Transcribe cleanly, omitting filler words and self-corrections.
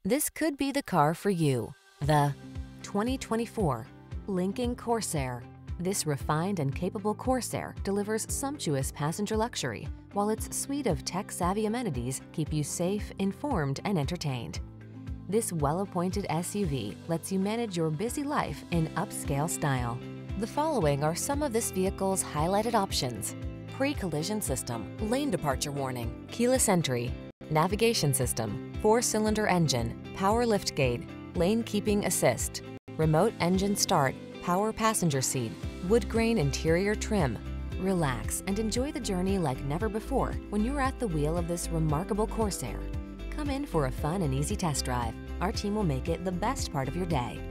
This could be the car for you. The 2024 Lincoln Corsair. This refined and capable Corsair delivers sumptuous passenger luxury, while its suite of tech-savvy amenities keep you safe, informed, and entertained. This well-appointed SUV lets you manage your busy life in upscale style. The following are some of this vehicle's highlighted options: pre-collision system, lane departure warning, keyless entry, navigation system, 4-cylinder engine, power liftgate, lane keeping assist, remote engine start, power passenger seat, wood grain interior trim. Relax and enjoy the journey like never before when you're at the wheel of this remarkable Corsair. Come in for a fun and easy test drive. Our team will make it the best part of your day.